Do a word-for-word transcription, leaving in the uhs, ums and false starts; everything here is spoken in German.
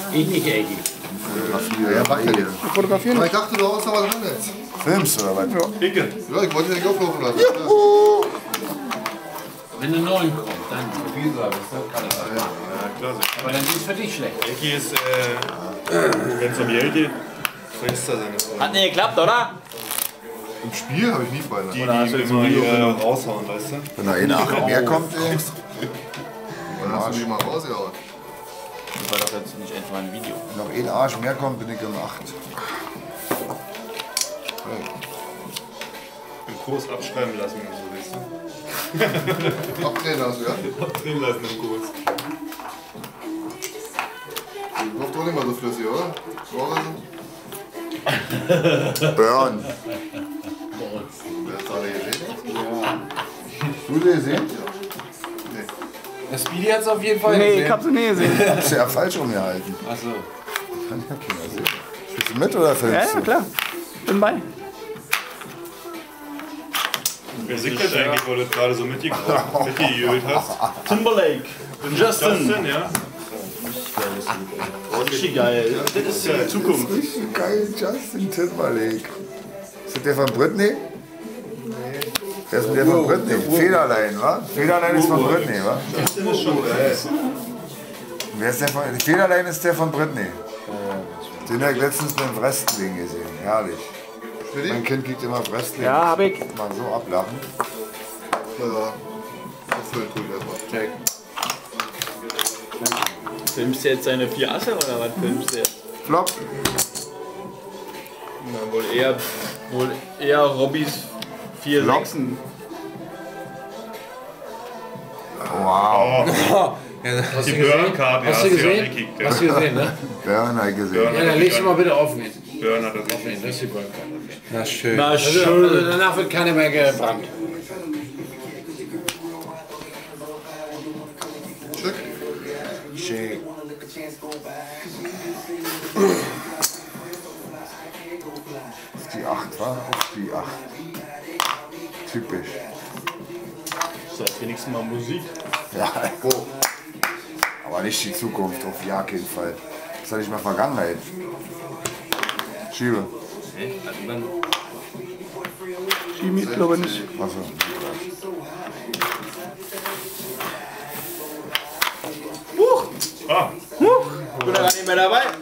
Ich nicht, Eggy. Fotografieren. Ja, mach ja nicht. Fotografieren? Aber ich dachte, du hast noch was drin jetzt. Filmst oder was? Ja. Dicke. Ja, ich wollte dich nicht auflaufen lassen. Juhu! Wenn eine neun kommt, dann. Wie soll das? Ja, klar. Aber dann ist es für dich schlecht. Ecki ist, äh, wenn es um Geld geht, frisst er seine Freunde. Hat nicht geklappt, oder? Im Spiel habe ich nie Beine. Die, die immer hier raushauen, weißt du? Wenn da eine acht mehr kommt, ey. Dann hast du die mal rausgehauen. Das war doch jetzt nicht etwa ein Video. Wenn noch ein Arsch mehr kommt, bin ich um acht. Den Kurs abschreiben lassen und so, weißt du? Abdrehen lassen, ja? Abdrehen lassen im Kurs. Läuft doch nicht mal so flüssig, oder? Burn. Wer hat alle gesehen? Du die gesehen? Nee. Der Speedy hat es auf jeden Fall Nee, gesehen. ich hab sie nie gesehen. Hast du ja falsch umgehalten. Achso. Kann ja keiner sehen. Spielst du mit oder Ja, filmst ja, du? klar. Bin bei. Wer singt das eigentlich, weil du das gerade so mitgegraben- mitgejubelt hast? Timberlake. Justin, ja? Richtig geil. Das ist ja Zukunft. Das ist richtig geil, Justin Timberlake. Ist das der von Britney? Wer ist denn der von Britney? Federlein, wa? Federlein ist von Britney, wa? Justin ist schon geil. Wer ist der von, Federlein ist der von Britney. Den habe ich letztens beim Wrestling gesehen. Herrlich. Mein Kind kriegt immer Wrestling. Ja, hab ich. Mal so ablachen. Ja. Auffüllen tue ich erstmal. Check. Filmst du jetzt seine vier Asse oder was filmst du jetzt? Flop. Na, wohl eher, wohl eher Robbys vier Flop. Sechsen. Wow. Ja, hast Die du gesehen? Burn-Card, ja, Hast du hast du gesehen? angekickt, ja. Hast du gesehen, ne? Burn habe ich gesehen. Burn. Ja, dann legst du mal bitte aufnehmen. Burn hat das Aufnehmen, das ist die Burn-Card. Na schön. Na Also, schön. also danach wird keiner mehr gebrannt. Check. Shake. Auf die acht, wa? Auf die acht. Typisch. Seit wenigstens mal Musik. Ja, aber nicht die Zukunft, auf ja keinen Fall. Das ist ja nicht mal Vergangenheit. Schiebe. Chemie, ich glaube nicht. Achso. Huch! Ah, Huch! Ich bin da gar nicht mehr dabei.